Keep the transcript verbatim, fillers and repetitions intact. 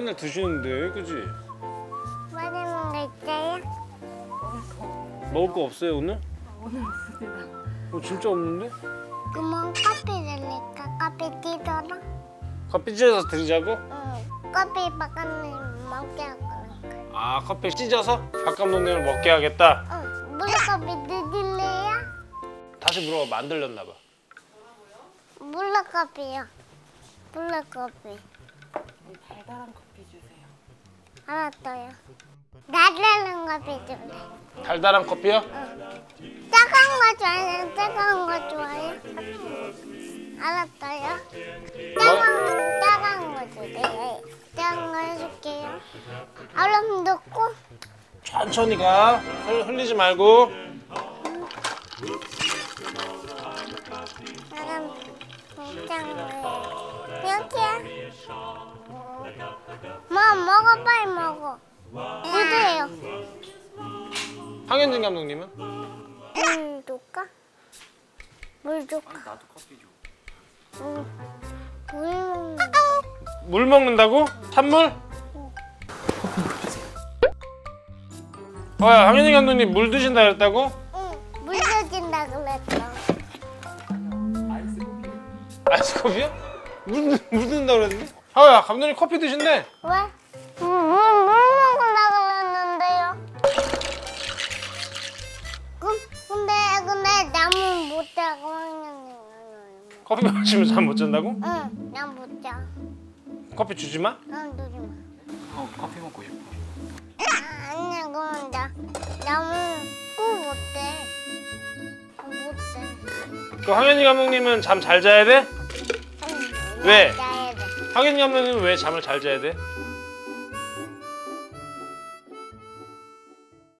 맨날 드시는데, 그지? 맛있는 거 있어요? 먹을 거 없어요 오늘? 오늘 없습니다. 어 진짜 없는데? 그러면 커피 드릴까? 커피 찌더라? 커피 찢어서 드리자고? 응. 커피 바깥에 먹게 할 거니까. 아 커피 찢어서 바깥놈을 먹게 하겠다. 응. 물커피 드실래요? 다시 물어봐. 안 들렸나 봐. 물커피요. 물커피. 달달한 커피 주세요. 알았어요. 달달한 커피 줄래. 달달한 커피요? 응. 따가운 거 좋아해요? 따가운 거 좋아해요? 알았어요. 따가운, 따가운 거 주세요. 따가운 거 해줄게요. 얼음 넣고. 천천히 가. 흘, 흘리지 말고. 나는 굉장히 이렇게야. 뭐 먹어 빨리 먹어. 주세요. 황현진 감독님은? 물 줄까? 물 줄까? 나도 커피 줘. 응. 물 먹는 물 먹는다고? 찬물? 어, 황현진 감독님 물 드신다 그랬다고? 응. 물 줘준다 그랬어. 아이스 커피. 아이스 커피요? 물, 물 든다 그랬는데? 하우야 감독님 커피 드신대. 왜? 물, 물, 물 먹으려고 그랬는데요. 그, 근데 근데 나무 못 자고 그냥 커피 마시면 잠 못 잔다고? 응, 난 못 자. 커피 주지 마? 난 두지 마. 어, 커피 먹고 싶어. 아, 아니야, 그건 나 나무 꼭 못해. 못해. 그 황현진 감독님은 잠 잘 자야 돼? 응, 왜? 자야 돼. 황현진 감독님은 왜 잠을 잘 자야 돼?